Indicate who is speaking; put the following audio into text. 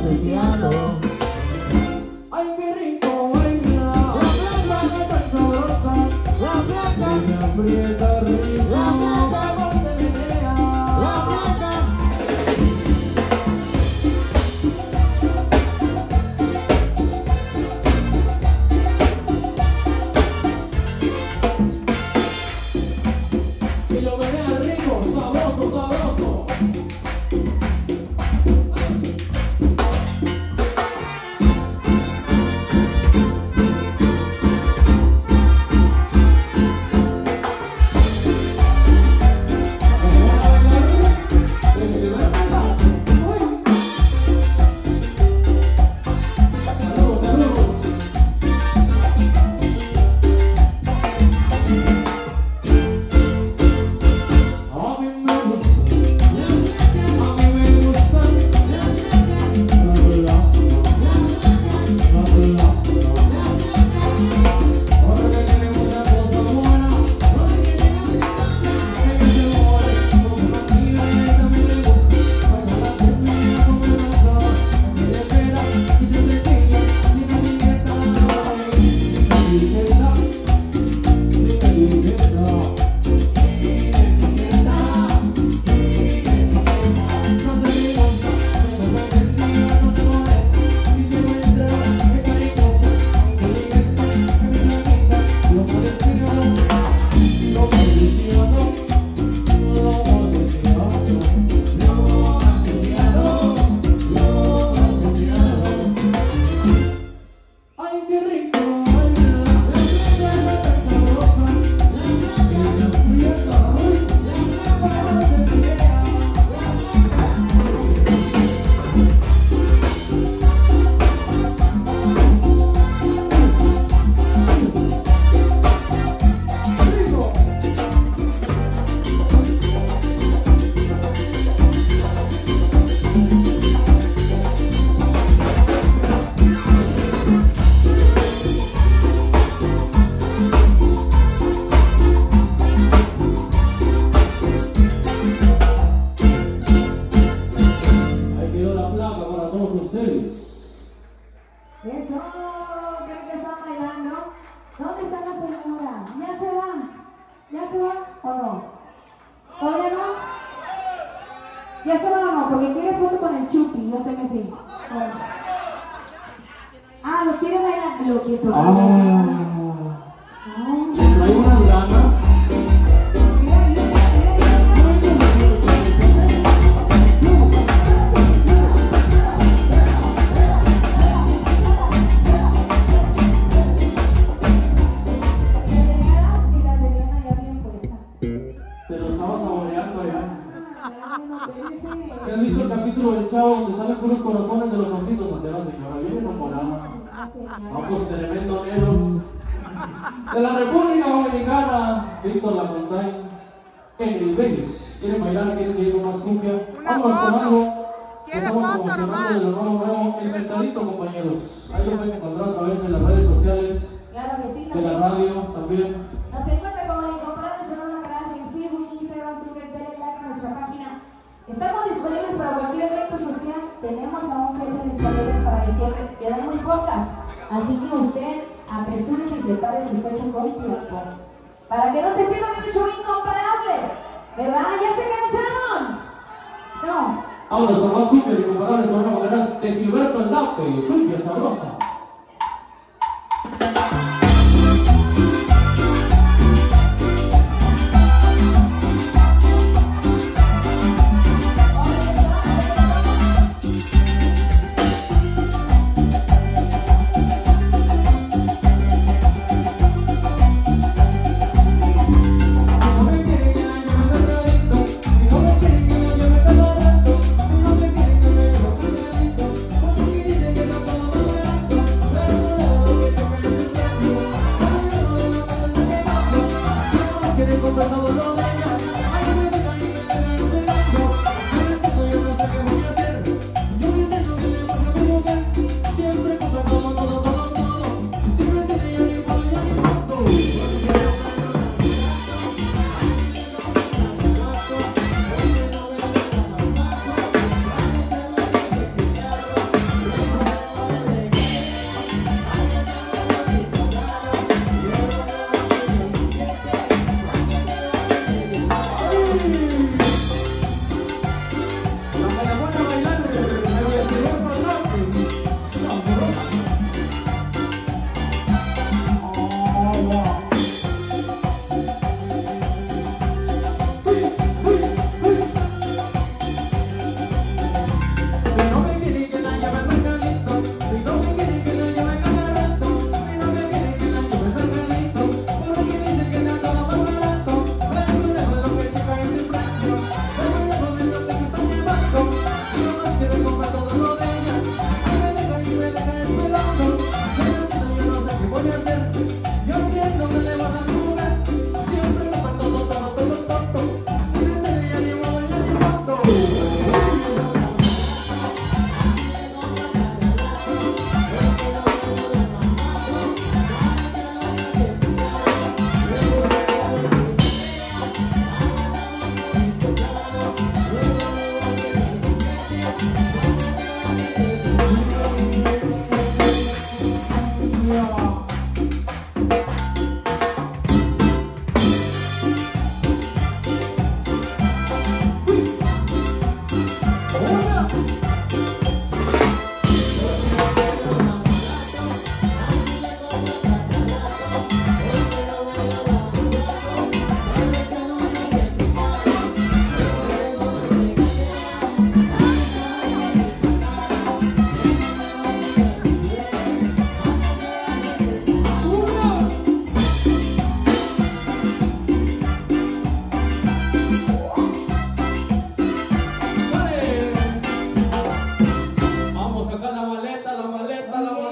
Speaker 1: deseado. Ay, qué rico baila. La plata está tan sabrosa. La plata me aprieta rico. La plata por menea. La plata. Y lo menea rico, sabroso, sabroso.
Speaker 2: Eso, creo que están bailando. ¿Dónde está la señora? ¿Ya se va? ¿Ya se va o no? ¿Todavía no? ¿Ya se va o no? Porque quiere foto con el Chucky, yo sé que sí. Bueno. Ah, ¿lo quiere bailar? Lo quiero.
Speaker 1: Le traigo unas ganas. ¿Has visto el capítulo del Chavo donde salen puros corazones de los bandidos? Ante la señora, viene enamorada. Vamos, tremendo negro. De la República Dominicana, Víctor Lafontaine, en el Vegas. ¿Quieren bailar? ¿Quieren seguir con más cumbia? Vámonos con algo.
Speaker 3: ¿Quiere foto nomás?
Speaker 1: El nuevo, el mercadito, compañeros. Ahí lo pueden encontrar a través de las redes sociales.
Speaker 2: Claro que sí,
Speaker 1: de la radio también.
Speaker 2: Nos encuentra como Incomparables en una garage en Facebook, Instagram, Twitter, Telegram, nuestra página. Estamos disponibles para cualquier evento social. Tenemos aún fechas disponibles para diciembre. Quedan muy pocas. Así que usted apresúrese y separe su fecha con tiempo. Para que no se pierdan el show incomparable. ¿Verdad? ¿Ya se cansaron? No.
Speaker 1: Ahora, con más cumbia de Incomparables, vamos a hablar de Gilberto el Dape, cumbia sabrosa.